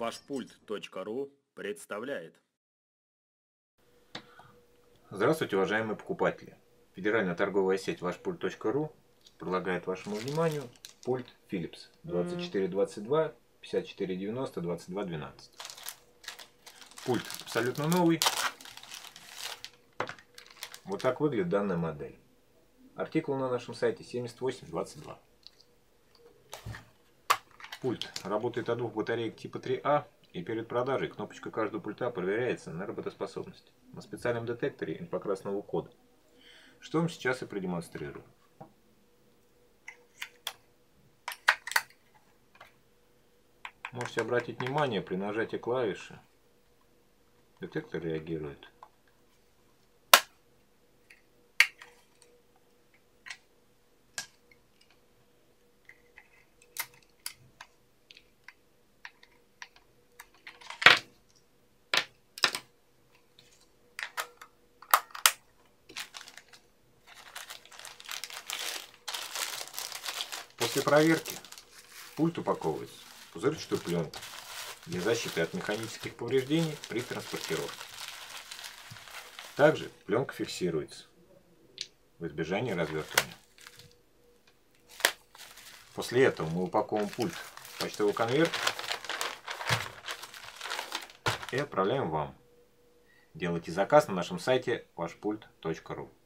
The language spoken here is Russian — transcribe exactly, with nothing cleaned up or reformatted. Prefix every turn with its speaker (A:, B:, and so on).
A: Вашпульт точка ру представляет.
B: Здравствуйте, уважаемые покупатели! Федеральная торговая сеть Вашпульт точка ру предлагает вашему вниманию пульт Philips двадцать четыре двадцать два пятьдесят четыре девяносто двадцать два двенадцать. Пульт абсолютно новый. Вот так выглядит данная модель. Артикул на нашем сайте семьдесят восемь двадцать два. Пульт работает от двух батареек типа три А, и перед продажей кнопочка каждого пульта проверяется на работоспособность на специальном детекторе инфракрасного кода, что вам сейчас и продемонстрирую. Можете обратить внимание, при нажатии клавиши детектор реагирует. После проверки пульт упаковывается в пузырчатую пленку для защиты от механических повреждений при транспортировке. Также пленка фиксируется в избежание развертывания. После этого мы упаковываем пульт в почтовый конверт и отправляем вам. Делайте заказ на нашем сайте вашпульт точка ру.